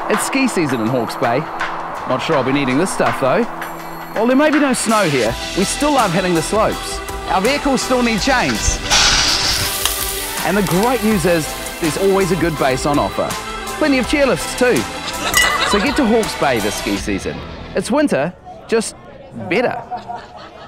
It's ski season in Hawke's Bay. Not sure I'll be needing this stuff though. While there may be no snow here, we still love hitting the slopes. Our vehicles still need chains. And the great news is, there's always a good base on offer. Plenty of chairlifts too. So get to Hawke's Bay this ski season. It's winter, just better.